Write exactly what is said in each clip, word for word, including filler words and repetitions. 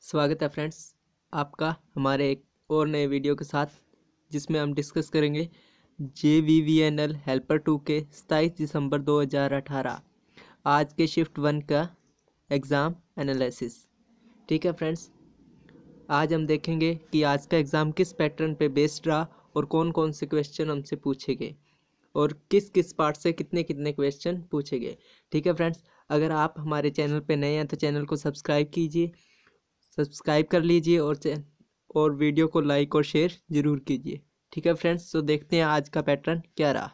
स्वागत है फ्रेंड्स आपका हमारे एक और नए वीडियो के साथ, जिसमें हम डिस्कस करेंगे J V V N L helper two के सत्ताईस दिसंबर दो हज़ार अठारह आज के शिफ्ट वन का एग्ज़ाम एनालिसिस। ठीक है फ्रेंड्स, आज हम देखेंगे कि आज का एग्ज़ाम किस पैटर्न पे बेस्ड रहा और कौन कौन से क्वेश्चन हमसे पूछे गए और किस किस पार्ट से कितने कितने क्वेश्चन पूछे गए। ठीक है फ्रेंड्स, अगर आप हमारे चैनल पे नए हैं तो चैनल को सब्सक्राइब कीजिए सब्सक्राइब कर लीजिए और और वीडियो को लाइक और शेयर ज़रूर कीजिए। ठीक है फ्रेंड्स, तो देखते हैं आज का पैटर्न क्या रहा।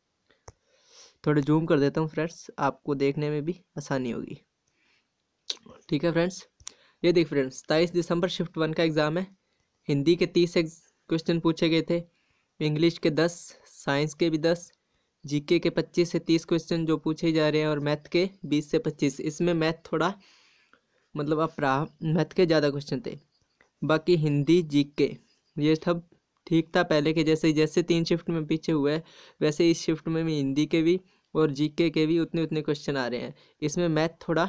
थोड़ा जूम कर देता हूँ फ्रेंड्स, आपको देखने में भी आसानी होगी। ठीक है फ्रेंड्स, ये देख फ्रेंड्स, सत्ताईस दिसंबर शिफ्ट वन का एग्ज़ाम है। हिंदी के तीस क्वेश्चन पूछे गए थे, इंग्लिश के दस, साइंस के भी दस, जीके के पच्चीस से तीस क्वेश्चन जो पूछे जा रहे हैं और मैथ के बीस से पच्चीस। इसमें मैथ थोड़ा मतलब अब रहा, मैथ के ज़्यादा क्वेश्चन थे। बाकी हिंदी जीके ये सब ठीक था पहले के जैसे। जैसे तीन शिफ्ट में पीछे हुआ है वैसे इस शिफ्ट में भी हिंदी के भी और जीके के भी उतने उतने क्वेश्चन आ रहे हैं। इसमें मैथ थोड़ा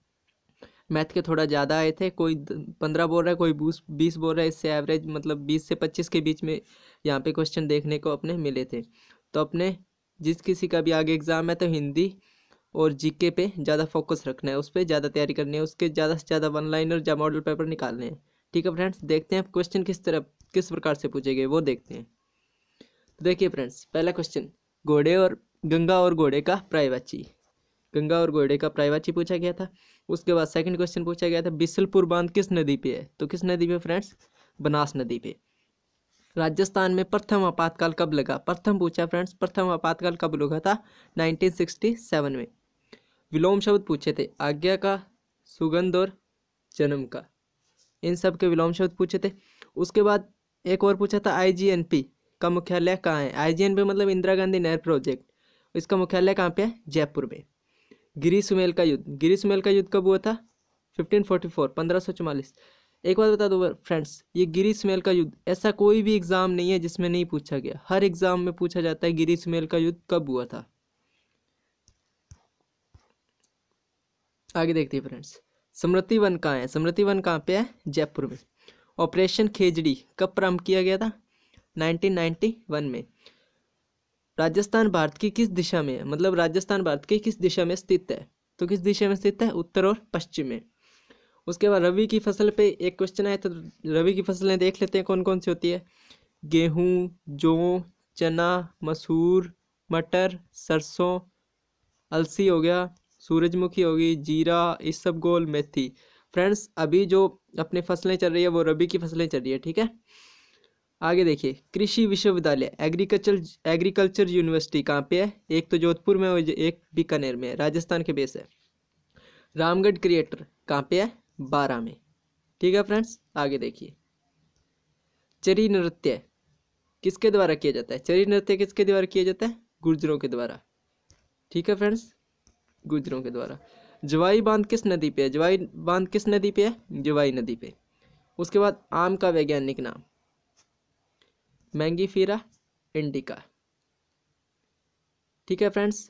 मैथ के थोड़ा ज़्यादा आए थे, कोई पंद्रह बोल रहा है, कोई बीस बोल रहा है। इससे एवरेज मतलब बीस से पच्चीस के बीच में यहाँ पे क्वेश्चन देखने को अपने मिले थे। तो अपने जिस किसी का भी आगे एग्ज़ाम है तो हिंदी और जीके पे ज़्यादा फोकस रखना है, उस पर ज़्यादा तैयारी करनी है, उसके ज़्यादा से ज़्यादा वन लाइनर या मॉडल पेपर निकालने हैं। ठीक है फ्रेंड्स, देखते हैं क्वेश्चन किस तरह किस प्रकार से पूछे गए वो देखते हैं। तो देखिए फ्रेंड्स, पहला क्वेश्चन, घोड़े और गंगा और घोड़े का प्रायवाची। गंगा और घोड़े का प्रायवाची पूछा गया था। उसके बाद सेकंड क्वेश्चन पूछा गया था, बिसलपुर बांध किस नदी पे है? तो किस नदी पे फ्रेंड्स? बनास नदी पे। राजस्थान में प्रथम आपातकाल कब लगा? प्रथम पूछा फ्रेंड्स, प्रथम आपातकाल कब लगा था? नाइनटीन सिक्सटी सेवन में। विलोम शब्द पूछे थे, आज्ञा का, सुगंध और जन्म का, इन सब के विलोम शब्द पूछे थे। उसके बाद एक और पूछा था, आई जी एन पी का मुख्यालय कहाँ है? आई जी एन पी मतलब इंदिरा गांधी नहर प्रोजेक्ट, इसका मुख्यालय कहाँ पे है? जयपुर में। गिरी सुमेल का युद्ध, गिरी सुमेल का युद्ध कब हुआ था? फिफ्टीन फोर्टी फोर, पंद्रह सौ चौवालीस। एक बात बता दो फ्रेंड्स, ये गिरी सुमेल का युद्ध ऐसा कोई भी एग्जाम नहीं है जिसमें नहीं पूछा गया। हर एग्जाम में पूछा जाता है गिरी सुमेल का युद्ध कब हुआ था। आगे देखते हैं फ्रेंड्स, स्मृति वन कहाँ है? स्मृति वन कहाँ पे है? जयपुर में। ऑपरेशन खेजड़ी कब प्रारंभ किया गया था? नाइनटीन नाइंटी वन में। राजस्थान भारत की किस दिशा में है? मतलब राजस्थान भारत की किस दिशा में स्थित है? तो किस दिशा में स्थित है? उत्तर और पश्चिम में। उसके बाद रवि की फसल पे एक क्वेश्चन आया, तो रवि की फसलें देख लेते हैं कौन कौन सी होती है। गेहूँ, जौ, चना, मसूर, मटर, सरसों, अलसी हो गया, सूरजमुखी होगी, जीरा, इसबगोल, मेथी। फ्रेंड्स, अभी जो अपने फसलें चल रही है वो रबी की फसलें चल रही है। ठीक है, आगे देखिए, कृषि विश्वविद्यालय एग्रीकल्चर एग्रीकल्चर यूनिवर्सिटी कहाँ पे है? एक तो जोधपुर में और एक बीकानेर में, राजस्थान के बेस है। रामगढ़ क्रिएटर कहाँ पे है? बारह में। ठीक है फ्रेंड्स, आगे देखिए, चरी नृत्य किसके द्वारा किया जाता है? चरी नृत्य किसके द्वारा किया जाता है? गुर्जरों के द्वारा। ठीक है फ्रेंड्स, गुर्जरों के द्वारा। जवाई बांध किस नदी पे है? जवाई बांध किस नदी पे है? जवाई नदी पे। उसके बाद आम का वैज्ञानिक नाम? Mangifera indica. ठीक है फ्रेंड्स,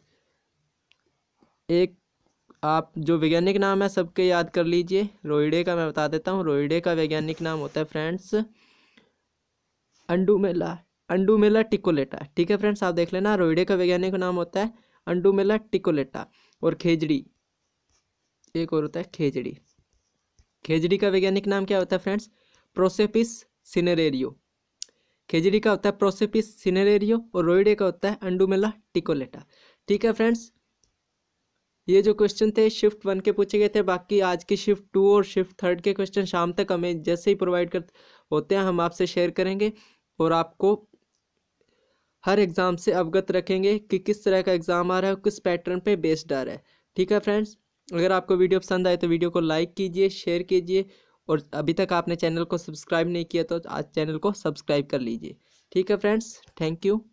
एक आप जो वैज्ञानिक नाम है सबके याद कर लीजिए। रोइडे का मैं बता देता हूँ, रोइडे का वैज्ञानिक नाम होता है फ्रेंड्स अंडुमेला अंडुमेला टिकोलेटा। ठीक है फ्रेंड्स, आप देख लेना, रोइडे का वैज्ञानिक नाम होता है अंडुमेला टिकोलेटा। और खेजड़ी एक और होता है खेजड़ी। खेजड़ी का वैज्ञानिक नाम क्या होता है फ्रेंड्स? प्रोसेपिस सिनेरेरियो। खेजड़ी का होता है प्रोसेपिस सिनेरेरियो और रोइडे का होता है अंडुमेला टिकोलेटा। ठीक है फ्रेंड्स, ये जो क्वेश्चन थे शिफ्ट वन के पूछे गए थे। बाकी आज की शिफ्ट टू और शिफ्ट थर्ड के क्वेश्चन शाम तक हमें जैसे ही प्रोवाइड कर होते हैं हम आपसे शेयर करेंगे और आपको हर एग्ज़ाम से अवगत रखेंगे कि किस तरह का एग्ज़ाम आ रहा है और किस पैटर्न पे बेस्ड आ रहा है। ठीक है फ्रेंड्स, अगर आपको वीडियो पसंद आए तो वीडियो को लाइक कीजिए, शेयर कीजिए और अभी तक आपने चैनल को सब्सक्राइब नहीं किया तो आज चैनल को सब्सक्राइब कर लीजिए। ठीक है फ्रेंड्स, थैंक यू।